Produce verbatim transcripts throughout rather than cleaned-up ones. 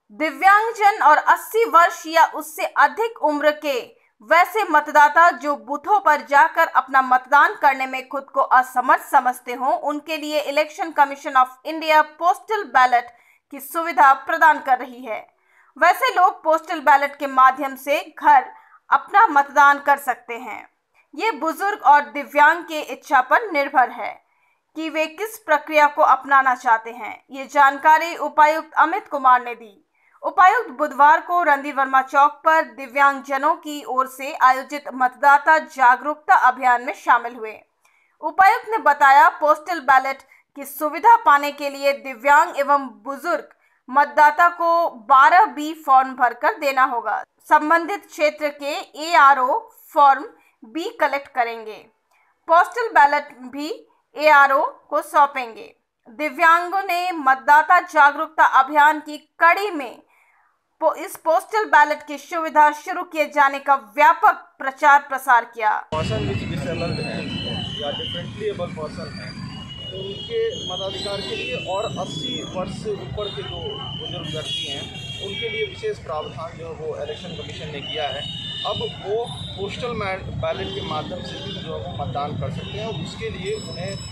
दिव्यांगजन और अस्सी वर्ष या उससे अधिक उम्र के वैसे मतदाता जो बूथों पर जाकर अपना मतदान करने में खुद को असमर्थ समझते हों, उनके लिए election commission of India postal ballot की सुविधा प्रदान कर रही है। वैसे लोग पोस्टल बैलेट के माध्यम से घर अपना मतदान कर सकते हैं। ये बुजुर्ग और दिव्यांग के इच्छा पर निर्भर है कि वे किस प्रक्रिया को अपनाना चाहते हैं। ये जानकारी उपायुक्त अमित कुमार ने दी। उपायुक्त बुधवार को रणधीर वर्मा चौक पर दिव्यांगजनों की ओर से आयोजित मतदाता जागरूकता अभियान में शामिल हुए। उपायुक्त ने बताया, पोस्टल बैलेट की सुविधा पाने के लिए दिव्यांग एवं बुजुर्ग मतदाता को बारह बी फॉर्म भरकर देना होगा। संबंधित क्षेत्र के A R O form B collect करेंगे। पोस्टल बैलेट भी ए आर ओ को सौंपेंगे। दिव्यांगों ने मतदाता जागरूकता अभियान की कड़ी में इस पोस्टल बैलेट की सुविधा शुरू किए जाने का व्यापक प्रचार प्रसार किया। पर्सन विच डिसेबल्ड है या डिफरेंटली एबल पर्सन है तो उनके मताधिकार के लिए और अस्सी वर्ष से ऊपर के जो बुजुर्ग व्यक्ति हैं उनके लिए विशेष प्रावधान जो वो इलेक्शन कमीशन ने किया है। अब वो पोस्टल बैलेट के माध्यम से भी जो है वो मतदान कर सकते हैं। उसके लिए उन्हें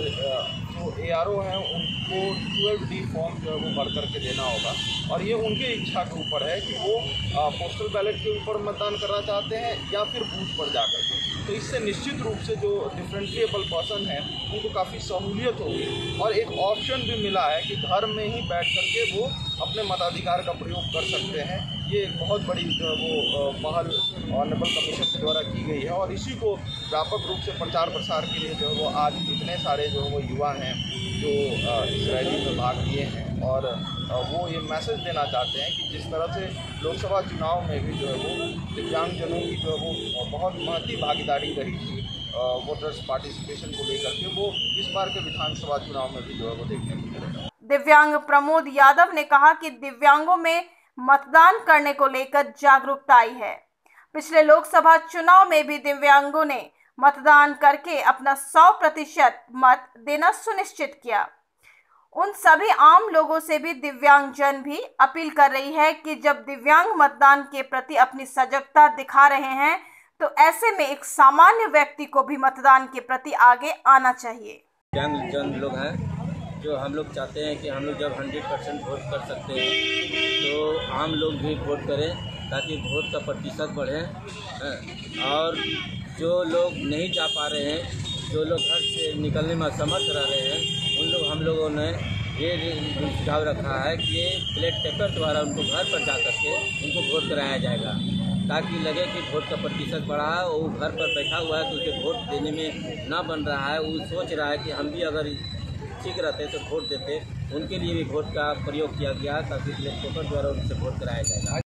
जो ए आर ओ हैं उनको ट्वेल्व डी फॉर्म जो है वो भर करके देना होगा और ये उनके इच्छा के ऊपर है कि वो पोस्टल बैलेट के ऊपर मतदान करना चाहते हैं या फिर बूथ पर जाकर के। तो इससे निश्चित रूप से जो डिफरेंटली एबल पर्सन है उनको काफ़ी सहूलियत होगी और एक ऑप्शन भी मिला है कि घर में ही बैठ करके वो अपने मताधिकार का प्रयोग कर सकते हैं। ये बहुत बड़ी जो वो पहल ऑनरेबल कमीशन के द्वारा की गई है और इसी को व्यापक रूप से प्रचार प्रसार के लिए जो है वो आज इतने सारे जो वो युवा हैं जो इस रैली में भाग लिए हैं और वो ये मैसेज देना चाहते हैं कि जिस तरह से लोकसभा चुनाव में भी जो है वो दिव्यांगजनों की जो है वो बहुत महती भागीदारी रही थी वोटर्स पार्टिसिपेशन को लेकर के, वो इस बार के विधानसभा चुनाव में भी जो है वो देखने को मिलेगा। दिव्यांग प्रमोद यादव ने कहा कि दिव्यांगों में मतदान करने को लेकर जागरूकता आई है। पिछले लोकसभा चुनाव में भी दिव्यांगों ने मतदान करके अपना सौ प्रतिशत मत देना सुनिश्चित किया। उन सभी आम लोगों से भी दिव्यांगजन भी अपील कर रही है कि जब दिव्यांग मतदान के प्रति अपनी सजगता दिखा रहे हैं तो ऐसे में एक सामान्य व्यक्ति को भी मतदान के प्रति आगे आना चाहिए। दिव्यांगजन लोग हैं जो हम लोग चाहते हैं कि हम लोग जब हंड्रेड परसेंट वोट कर सकते हैं तो आम लोग भी वोट करें ताकि वोट का प्रतिशत बढ़े। और जो लोग नहीं जा पा रहे हैं, जो लोग घर से निकलने में असमर्थ रह रहे हैं, उन लोग हम लोगों ने ये सुझाव रखा है कि ये बैलेट पेपर द्वारा उनको घर पर जा करके उनको वोट कराया जाएगा ताकि लगे कि वोट का प्रतिशत बढ़ा है। वो घर पर बैठा हुआ है तो उसे वोट देने में ना बन रहा है, वो सोच रहा है कि हम भी अगर ठीक रहते तो वोट देते। उनके लिए भी वोट का प्रयोग किया गया ताकि बैलेट पेपर द्वारा उनसे वोट कराया जाएगा।